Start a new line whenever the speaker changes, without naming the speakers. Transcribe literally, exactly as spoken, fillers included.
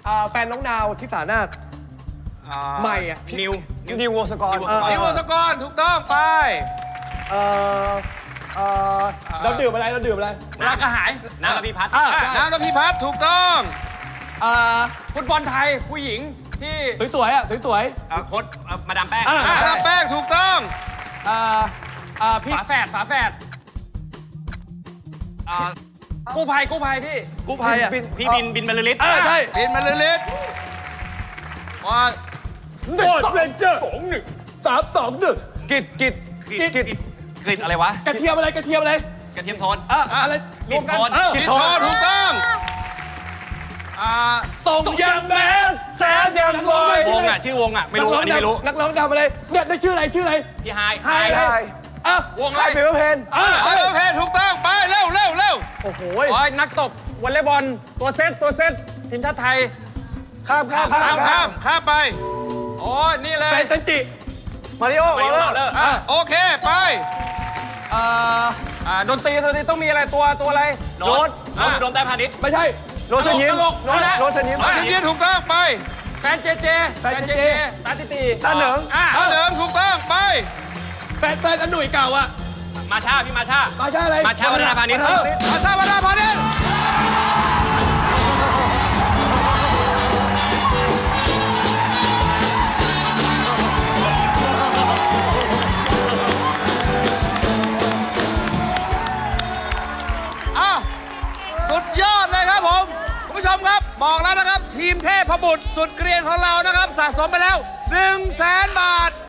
แฟนน้องนาวที่สานาถใหม่อ่ะ
นิว
นิววงศกร
นิววงศกรถูกต้องไป
เออเออเราดื่มอะไรเราดื่มอะไร
น้ำกระหาย
น้ำระพีพัฒน์
น้ำระพีพัฒน์ถูกต้องฟุตบอลไทยผู้หญิงที่
สวยๆอ่ะสวย
ๆโค้ชมาดามแป้ง
มาดามแป้งถูกต้อง
พี่
ฝาแฝดฝาแฝดกู้ภัยกู้ภัยพี่
กู้ภัยอ่ะ
พี่บินบินบรรลือฤทธิ์
ใช่
บินบรรลือฤทธิ์ว่า
โดดเรนเจอร์สองหนึ่งสามสองหนึ่งกิดกิด
กิดกิดกลิ่นอะไรวะ
กระเทียมอะไรกระเทียมอะไร
กระเทียมโทน
อะไร
รวมกัน
กิด
โทนถูกต้อง
ส่งยังแบนแสนยังลอยว
งอ่ะชื่อวงอ่ะไม่รู้อันนี้ไม่รู้
นักร้องดำอะไรเนี่ยได้ชื่ออะไรชื่ออะไร
พี่ไฮ
ไฮไฮอ่ะ
วงอะไร
เบลเพน
อ่ะเบลเพนถูกต้องไปเร็วเร็วเร็ว
โอ้โห
นักตบวอลเลย์บอลตัวเซตตัวเซตทีมชาติไทย
ข้ามข้าม
ข้ามข้ามข้ามไปโอ้นี่เลย
แฟนจันจิมาริโอ
มาริโอเลอร์
โอเคไปดนตรีดนตรีต้องมีอะไรตัวตัวอะไร
โน้ตโน้ตโดมใต้พาณิชย์
ไม่ใช่โรสยิ้ม
โ
รสยิ้ม
โรสยิ้มถูกต้องไปแฟนเจเจแฟนเจเจตาติตี
ตาเหนิง
ตาเหนิงถูกต้องไป
แฟนแฟนอันหนุ่ยเก่าอ่ะ
มาชาพี่มาชา
มาชาอะไร
มาชาวนาพาณิชย์
มาชาวนาพาณิชย์สุดยอดเลยครับผมคุณผู้ชมครับบอกแล้วนะครับทีมเทพบุตรสุดเกรียนของเรานะครับสะสมไปแล้วหนึ่งแสนบาท